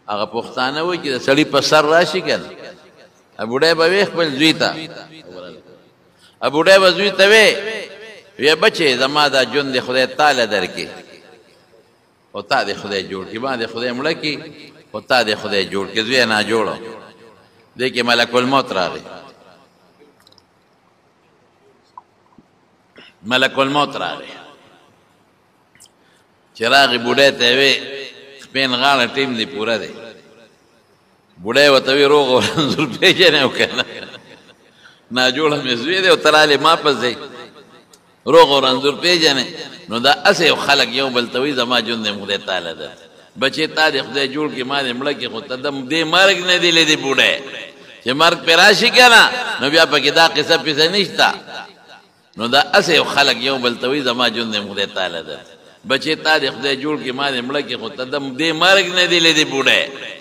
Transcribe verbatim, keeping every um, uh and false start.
هغه پښتانه وایي چې د سړي په سر راشي که نه بوډۍ به وی خپل زوی ته بوډۍ به زوی ته وی وی بچې زما دا ژوند د خدای تاله درکړي خو تا د خدای جوړ کړي ما د خدای مړه کړي خو تا د خدای جوړ کړي زوی یې ناجوړه دې کې ملک الموت راغی ملک الموت راغی چې راغی بوډۍ ته یې وی سپین غاړه ټیم دی پوره دی بوډۍ ورته وی روغ او رنځور پېژنې او که نه ناجوړه مې زوی دی او ته رالې ما پس دی روغ او رنځور پېژنې نو دا هسې یو خلک یو بل ته وایي زما ژوند د خدای تعالی ده بچې تا دې خدای جوړ کړي ما دې مړه کړي خو ته د دې مرګ نه دی لیدې بوډۍ چې مرګ پرې راشي که نه نو بیا پکې دا قصه پیسه نشته نو دا هسې یو خلک یو بل ته وایي زما ژوند د خدای تعالی ده بچې تا دې خدای جوړ کړي ما دې مړه کړي خو ته د دې مرګ نه دی لیدې بوډۍ